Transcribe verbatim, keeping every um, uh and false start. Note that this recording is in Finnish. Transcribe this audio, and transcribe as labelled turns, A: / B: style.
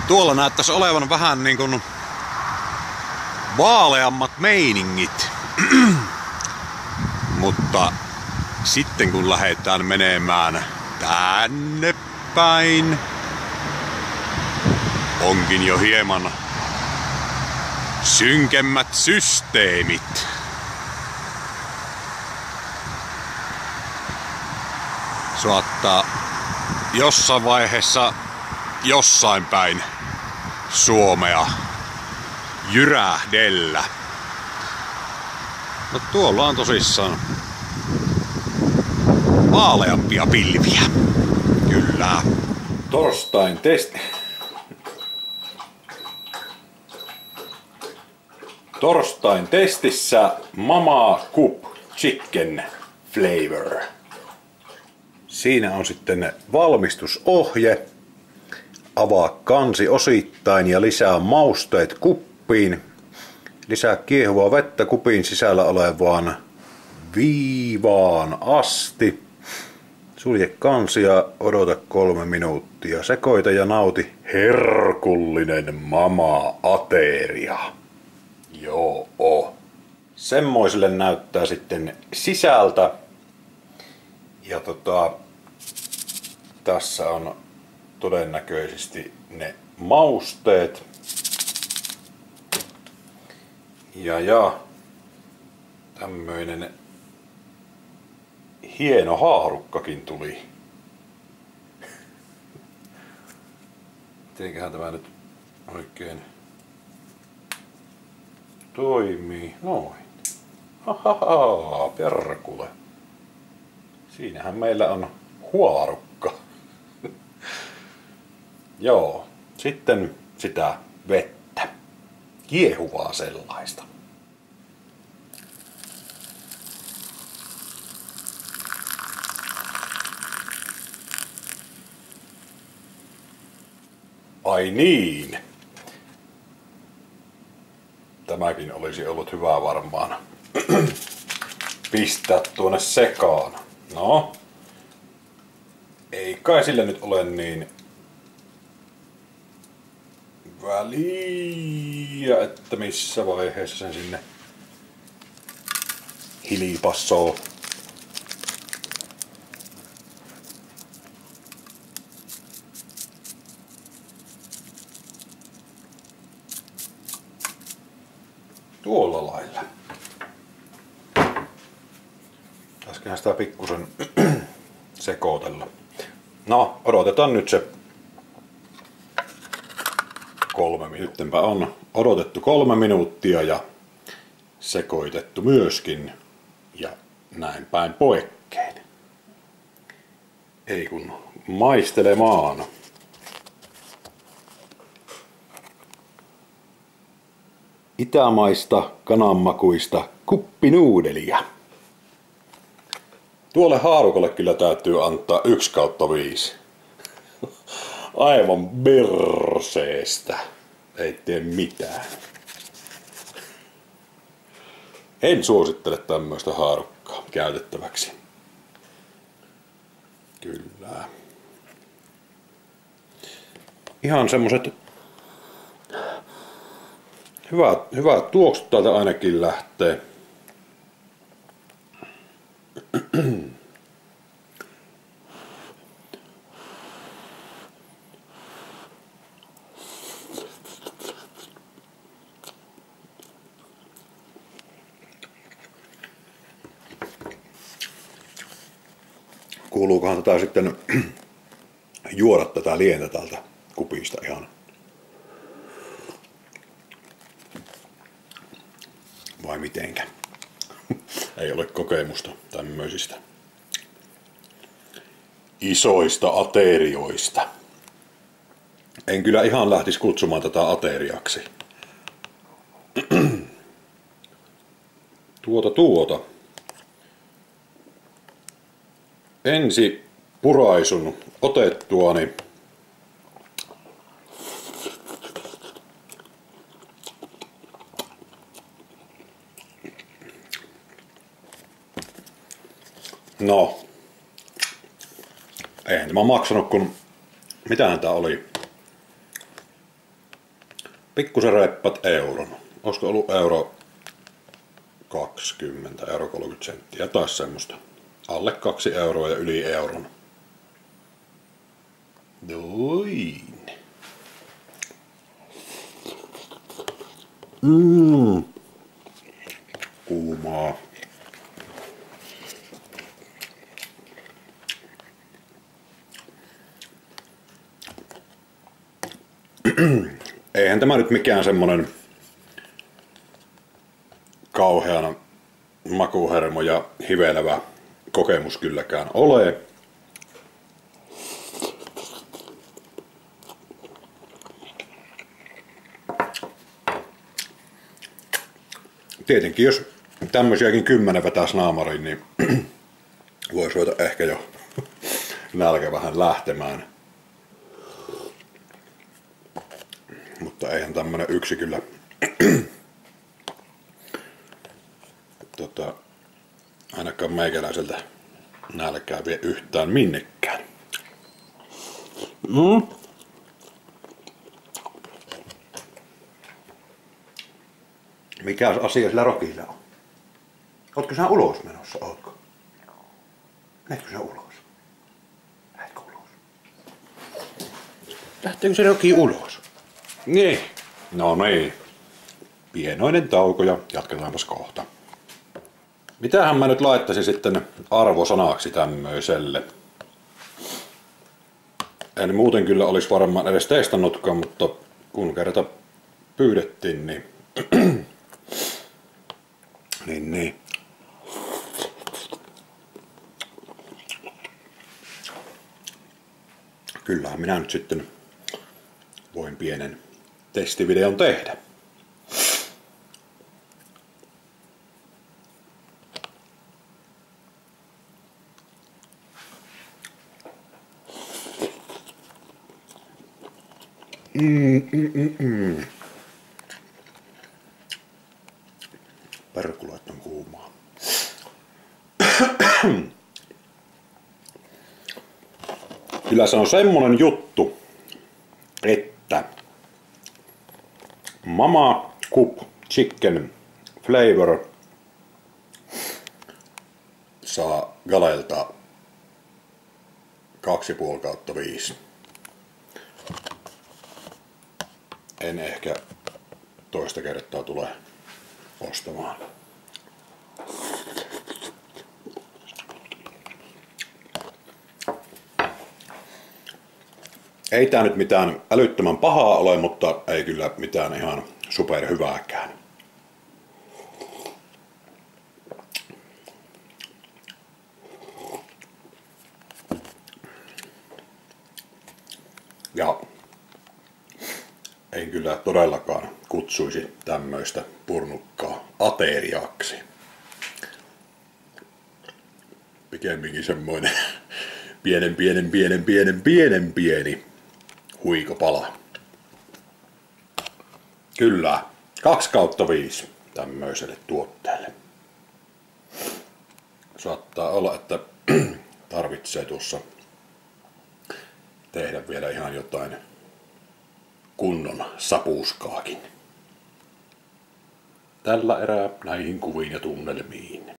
A: Tuolla näyttäisi olevan vähän niin kuin vaaleammat meiningit. Mutta sitten kun lähdetään menemään tänne päin, onkin jo hieman synkemmät systeemit. Saattaa jossain vaiheessa jossain päin Suomea jyrähdellä. No tuolla on tosissaan vaaleampia pilviä. Kyllä. Torstain testi. Torstain testissä Mama Cup Chicken Flavor. Siinä on sitten valmistusohje. Avaa kansi osittain ja lisää mausteet kuppiin. Lisää kiehuvaa vettä kupin sisällä olevaan viivaan asti. Sulje kansi ja odota kolme minuuttia. Sekoita ja nauti herkullinen mama-ateria. Joo. Semmoiselle näyttää sitten sisältä. Ja tota, tässä on todennäköisesti ne mausteet. Ja ja tämmöinen hieno haarukkakin tuli. Mitenköhän tämä nyt oikein toimii? Noin. Hahaha, perkule. Siinähän meillä on huarukka. Joo, sitten sitä vettä. Kiehuvaa sellaista. Ai niin. Tämäkin olisi ollut hyvä varmaan pistää tuonne sekaan. No. Ei kai sillä nyt ole niin väliä, että missä vaiheessa sen sinne hilipassoo. Tuolla lailla. Äskenhän sitä pikkusen sekoitella. No, odotetaan nyt se kolme minuuttia. On odotettu kolme minuuttia ja sekoitettu myöskin. Ja näin päin poikkeen. Ei kun maistelemaan. Itämaista kananmakuista kuppinuudelia. Tuolle haarukalle kyllä täytyy antaa yksi kautta viisi. Aivan berseestä. Ei tee mitään. En suosittele tämmöistä haarukkaa käytettäväksi. Kyllä. Ihan semmoset hyvät, hyvät tuoksut täältä ainakin lähtee. Kuuluukohan tätä sitten juoda tätä lientä täältä kupista ihan? Vai mitenkä? Ei ole kokemusta tämmöisistä isoista aterioista. En kyllä ihan lähtisi kutsumaan tätä ateriaksi. Tuota tuota. Ensi puraisun otettuani no, eihän tämä maksanut, kun mitähän tää oli? pikkusen reppat euron. Olisiko ollut euro kaksikymmentä, euro kolmekymmentä senttiä, taas semmoista. Alle kaksi euroa ja yli euron. Noin. Mmm. Kuumaa. Eihän tämä nyt mikään semmonen kauhean makuhermo ja hivelevä kokemus kylläkään ole. Tietenkin jos tämmösiäkin kymmenen vetäis naamariin, niin voisi ruveta ehkä jo nälkä vähän lähtemään. Mutta eihän tämmönen yksi kyllä tota, ainakaan meikäläiseltä nälkää vie yhtään minnekään. Mm. Mikä asia sillä rokilla on? Ootko sä ulos menossa, ootko? Menetkö sä ulos? Lähdetkö ulos? Lähteekö se roki ulos? Niin. No niin. Pienoinen tauko ja jatketaanpas kohta. Mitähän mä nyt laittaisin sitten arvosanaksi tämmöiselle? En muuten kyllä olisi varmaan edes testannutkaan, mutta kun kerta pyydettiin, niin... niin, niin. Kyllähän minä nyt sitten voin pienen testivideon tehdä. Mm, mm, mm, mm. Perkuloit on kuumaa. Kyllä se on semmonen juttu, että Mama Cup Chicken Flavor saa Galelta kaksi pilkku viisi kautta viisi. En ehkä toista kertaa tule ostamaan. Ei tää nyt mitään älyttömän pahaa ole, mutta ei kyllä mitään ihan superhyvääkään. Ja en kyllä todellakaan kutsuisi tämmöistä purnukkaa ateriaksi. Pikemminkin semmoinen pienen pienen pienen pienen pienen pieni huikopala. Kyllä, kaksi kautta viisi tämmöiselle tuotteelle. Saattaa olla, että tarvitsee tuossa tehdä vielä ihan jotain kunnon sapuuskaakin. Tällä erää näihin kuviin ja tunnelmiin.